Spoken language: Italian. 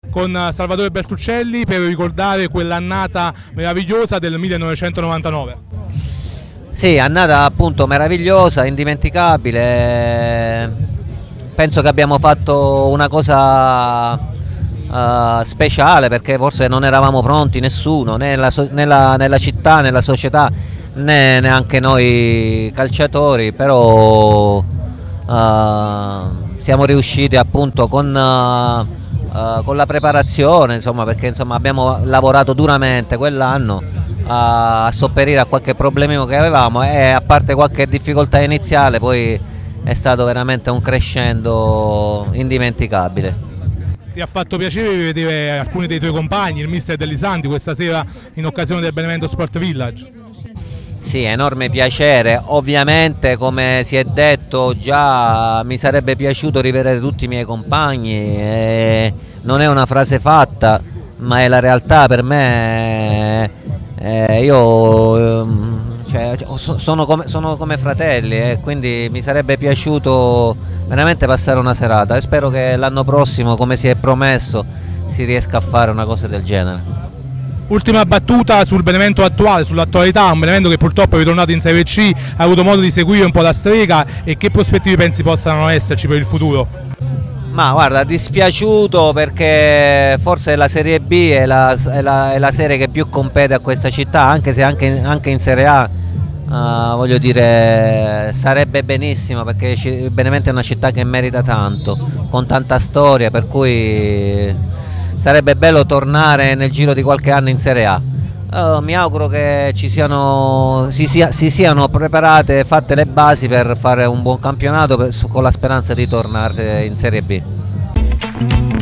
con Salvatore Bertuccelli per ricordare quell'annata meravigliosa del 1999. Sì, annata appunto meravigliosa, indimenticabile. Penso che abbiamo fatto una cosa speciale, perché forse non eravamo pronti nessuno, né nella città, nella società, né neanche noi calciatori, però siamo riusciti appunto con la preparazione, insomma, perché insomma, abbiamo lavorato duramente quell'anno a sopperire a qualche problema che avevamo, e a parte qualche difficoltà iniziale poi è stato veramente un crescendo indimenticabile. Ti ha fatto piacere rivedere alcuni dei tuoi compagni, il mister Delisanti, questa sera in occasione del Benevento Sport Village? Sì, enorme piacere. Ovviamente, come si è detto già, mi sarebbe piaciuto rivedere tutti i miei compagni, non è una frase fatta, ma è la realtà per me. Cioè, sono come fratelli, e quindi mi sarebbe piaciuto veramente passare una serata, e spero che l'anno prossimo, come si è promesso, si riesca a fare una cosa del genere. Ultima battuta sul Benevento attuale, sull'attualità, un Benevento che purtroppo è ritornato in Serie C, ha avuto modo di seguire un po' la strega, e che prospettive pensi possano esserci per il futuro? Ma guarda, dispiaciuto, perché forse la Serie B è la serie che più compete a questa città, anche se anche in Serie A voglio dire, sarebbe benissimo, perché Benevento è una città che merita tanto, con tanta storia, per cui sarebbe bello tornare nel giro di qualche anno in Serie A. Mi auguro che si siano preparate e fatte le basi per fare un buon campionato, con la speranza di tornare in Serie B.